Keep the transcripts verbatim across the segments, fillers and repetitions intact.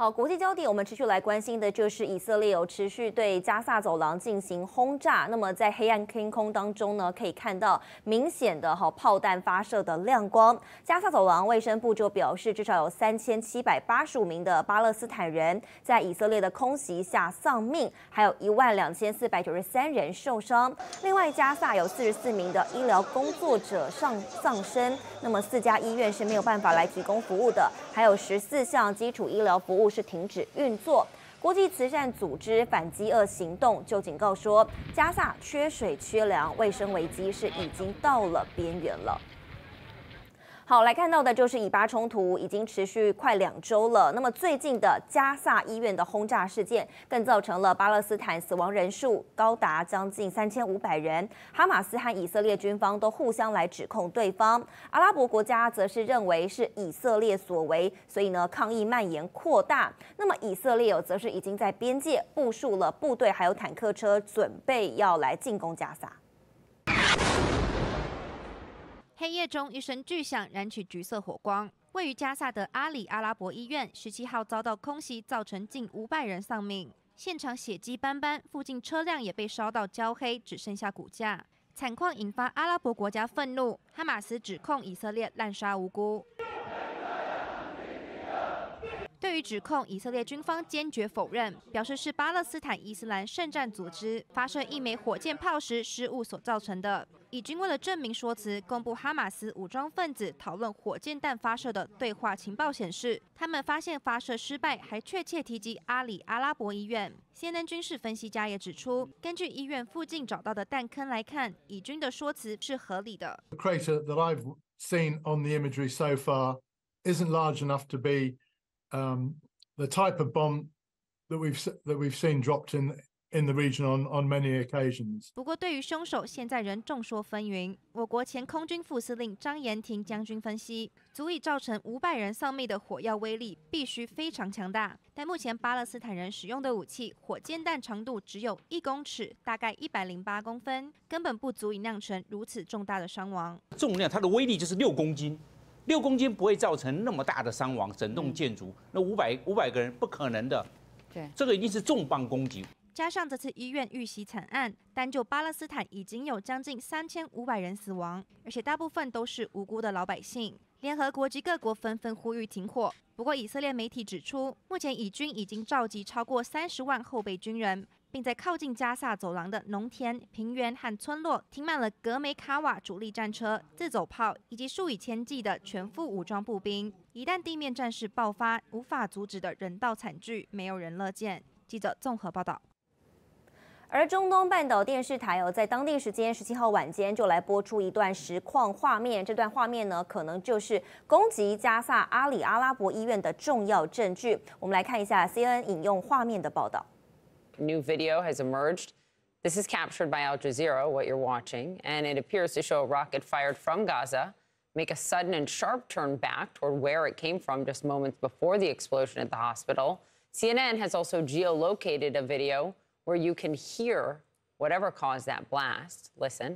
好，国际焦点我们持续来关心的就是以色列有持续对加萨走廊进行轰炸。那么在黑暗天空当中呢，可以看到明显的哈炮弹发射的亮光。加萨走廊卫生部就表示，至少有三千七百八十五名的巴勒斯坦人在以色列的空袭下丧命，还有一万两千四百九十三人受伤。另外，加萨有四十四名的医疗工作者丧丧生。那么四家医院是没有办法来提供服务的，还有十四项基础医疗服务是停止运作。国际慈善组织反饥饿行动就警告说，加萨缺水缺粮，卫生危机是已经到了边缘了。好，来看到的就是以巴冲突已经持续快两周了。那么最近的加萨医院的轰炸事件，更造成了巴勒斯坦死亡人数高达将近三千五百人。哈马斯和以色列军方都互相来指控对方。阿拉伯国家则是认为是以色列所为，所以呢抗议蔓延扩大。那么以色列有则是已经在边界部署了部队，还有坦克车，准备要来进攻加萨。 黑夜中，一声巨响燃起橘色火光。位于加萨的阿里阿拉伯医院，十七号遭到空袭，造成近五百人丧命，现场血迹斑斑，附近车辆也被烧到焦黑，只剩下骨架。惨况引发阿拉伯国家愤怒，哈马斯指控以色列滥杀无辜。对于指控，以色列军方坚决否认，表示是巴勒斯坦伊斯兰圣战组织发射一枚火箭炮时失误所造成的。以军为了证明说辞，公布哈马斯武装分子讨论火箭弹发射的对话情报显示，他们发现发射失败，还确切提及阿里阿拉伯医院。C N N 军事分析家也指出，根据医院附近找到的弹坑来看，以军的说辞是合理的。 The crater that I've seen on the imagery so far isn't large enough to be um, the type of bomb that we've that we've seen dropped in in the region on on many occasions. 不过，对于凶手，现在仍众说纷纭。我国前空军副司令张延廷将军分析，足以造成五百人丧命的火药威力必须非常强大。但目前巴勒斯坦人使用的武器，火箭弹长度只有一公尺，大概一百零八公分，根本不足以酿成如此重大的伤亡。 重量它的威力就是六公斤。 六公斤不会造成那么大的伤亡，整栋建筑，那五百五百个人不可能的。对，这个一定是重磅攻击。 加上这次医院遇袭惨案，单就巴勒斯坦已经有将近三千五百人死亡，而且大部分都是无辜的老百姓。联合国及各国纷纷呼吁停火。不过，以色列媒体指出，目前以军已经召集超过三十万后备军人。 并在靠近加萨走廊的农田、平原和村落停满了格梅卡瓦主力战车、自走炮以及数以千计的全副武装步兵。一旦地面战事爆发，无法阻止的人道惨剧，没有人乐见。记者综合报道。 而中东半岛电视台哦，在当地时间十七号晚间就来播出一段实况画面。这段画面呢，可能就是攻击加萨阿里阿拉伯医院的重要证据。我们来看一下 C N N 引用画面的报道。 New video has emerged. This is captured by Al Jazeera, what you're watching, and it appears to show a rocket fired from Gaza make a sudden and sharp turn back toward where it came from just moments before the explosion at the hospital. C N N has also geolocated a video where you can hear whatever caused that blast. Listen.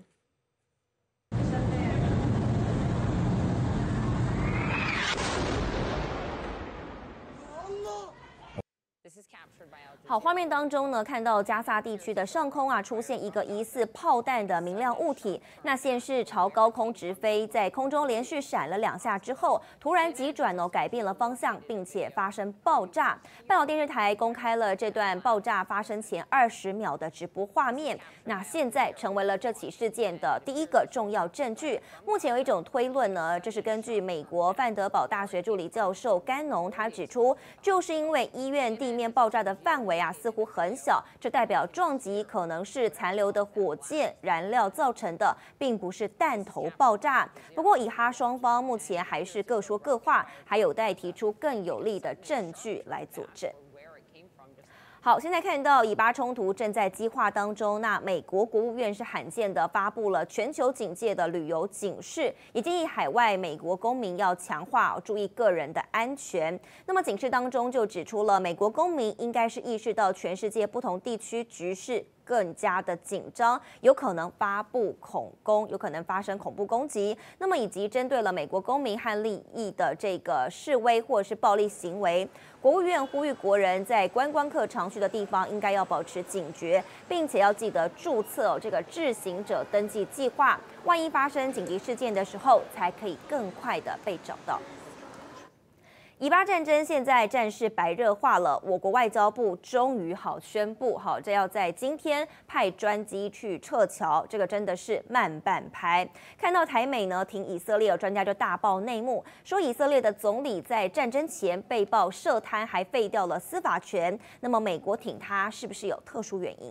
This is captured by Al Jazeera. 好，画面当中呢，看到加萨地区的上空啊，出现一个疑似炮弹的明亮物体，那先是朝高空直飞，在空中连续闪了两下之后，突然急转哦，改变了方向，并且发生爆炸。半岛电视台公开了这段爆炸发生前二十秒的直播画面，那现在成为了这起事件的第一个重要证据。目前有一种推论呢，这是根据美国范德堡大学助理教授甘农他指出，就是因为医院地面爆炸的范围啊似乎很小，这代表撞击可能是残留的火箭燃料造成的，并不是弹头爆炸。不过以哈双方目前还是各说各话，还有待提出更有力的证据来佐证。 好，现在看到以巴冲突正在激化当中。那美国国务院是罕见的发布了全球警戒的旅游警示，也建议海外美国公民要强化注意个人的安全。那么警示当中就指出了，美国公民应该是意识到全世界不同地区局势更加的紧张，有可能发布恐攻，有可能发生恐怖攻击。那么以及针对了美国公民和利益的这个示威或者是暴力行为，国务院呼吁国人在观光客常去的地方应该要保持警觉，并且要记得注册这个智行者登记计划，万一发生紧急事件的时候，才可以更快的被找到。以巴战争现在战事白热化了，我国外交部终于好宣布，好，这要在今天派专机去撤侨，这个真的是慢半拍。看到台美呢挺以色列，专家就大爆内幕，说以色列的总理在战争前被曝涉贪，还废掉了司法权。那么美国挺他，是不是有特殊原因？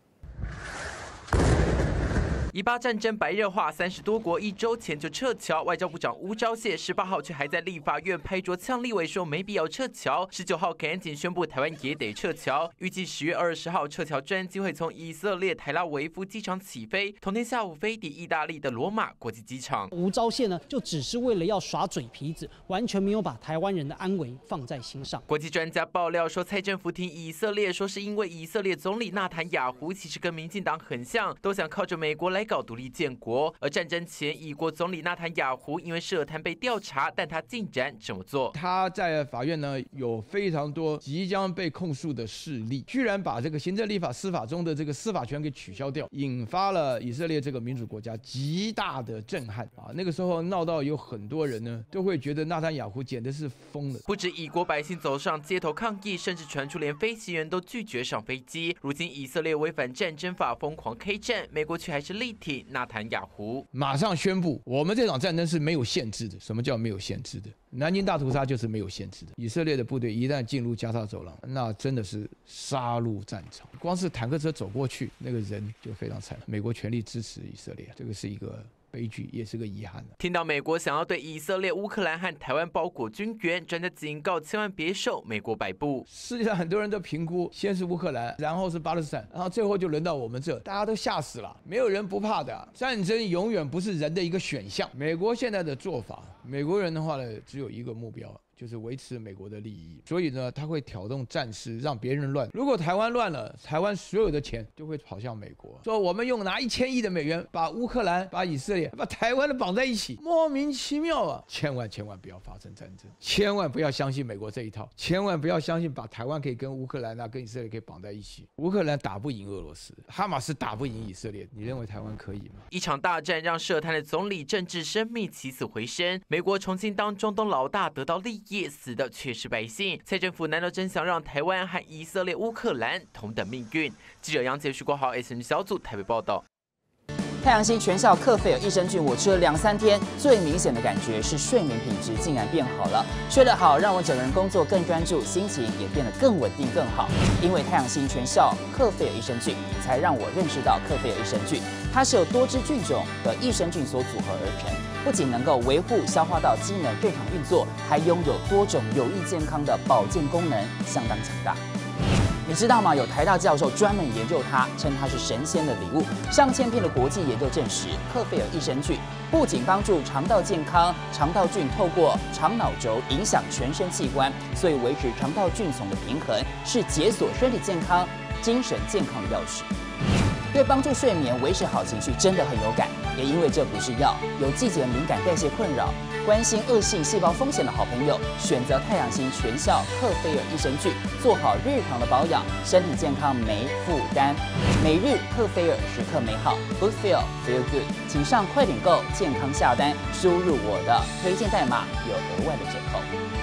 以巴战争白热化，三十多国一周前就撤侨。外交部长吴钊燮十八号却还在立法院拍桌呛立委说没必要撤侨。十九号赶紧宣布台湾也得撤侨，预计十月二十号撤侨专机会从以色列台拉维夫机场起飞，同天下午飞抵意大利的罗马国际机场。 吴钊燮呢，就只是为了要耍嘴皮子，完全没有把台湾人的安危放在心上。 国际专家爆料说，蔡政府挺以色列，说是因为以色列总理纳坦雅胡其实跟民进党很像，都想靠着美国来搞独立建国。而战争前，以国总理纳坦雅胡因为涉贪被调查，但他竟然这么做。 他在法院呢有非常多即将被控诉的事例，居然把这个行政、立法、司法中的这个司法权给取消掉，引发了以色列这个民主国家极大的震撼啊！那个时候闹到有很多人呢都会觉得纳坦雅胡简直是疯了。 不止以国百姓走上街头抗议，甚至传出连飞行员都拒绝上飞机。如今以色列违反战争法疯狂 K 战，美国却还是力挺纳坦雅胡， 马上宣布我们这场战争是没有限制的。什么叫没有限制的？南京大屠杀就是没有限制的。以色列的部队一旦进入加沙走廊，那真的是杀戮战场，光是坦克车走过去，那个人就非常惨了。美国全力支持以色列，这个是一个悲剧，也是个遗憾。 听到美国想要对以色列、乌克兰和台湾包裹军援，专家警告千万别受美国摆布。 世界上很多人都评估，先是乌克兰，然后是巴勒斯坦，然后最后就轮到我们这，大家都吓死了。没有人不怕的，战争永远不是人的一个选项。美国现在的做法，美国人的话呢，只有一个目标，就是维持美国的利益，所以呢，他会挑动战事，让别人乱。如果台湾乱了，台湾所有的钱就会跑向美国，说我们用拿一千亿的美元把乌克兰、把以色列、把台湾的绑在一起，莫名其妙啊！千万千万不要发生战争，千万不要相信美国这一套，千万不要相信把台湾可以跟乌克兰啊、跟以色列可以绑在一起。乌克兰打不赢俄罗斯，哈马斯打不赢以色列，你认为台湾可以吗？ 一场大战让涉贪的总理政治生命起死回生，美国重新当中东老大得到利益，死的却是百姓。蔡政府难道真想让台湾和以色列、乌克兰同等命运？记者杨杰、徐国豪 S N 小组台北报道。 太阳星全效克菲尔益生菌，我吃了两三天，最明显的感觉是睡眠品质竟然变好了。睡得好，让我整个人工作更专注，心情也变得更稳定更好。因为太阳星全效克菲尔益生菌，才让我认识到克菲尔益生菌，它是由多支菌种的益生菌所组合而成，不仅能够维护消化道机能正常运作，还拥有多种有益健康的保健功能，相当强大。你知道吗？有台大教授专门研究它，称它是神仙的礼物。上千篇的国际研究证实，克菲尔益生菌不仅帮助肠道健康，肠道菌透过肠脑轴影响全身器官，所以维持肠道菌丛的平衡是解锁身体健康、精神健康的钥匙。对帮助睡眠、维持好情绪真的很有感。也因为这不是药，有季节敏感、代谢困扰、关心恶性细胞风险的好朋友，选择太阳星全效克菲尔益生菌，做好日常的保养，身体健康没负担。每日克菲尔，时刻美好 ，Good Feel Feel Good， 请上快点购健康下单，输入我的推荐代码，有额外的折扣。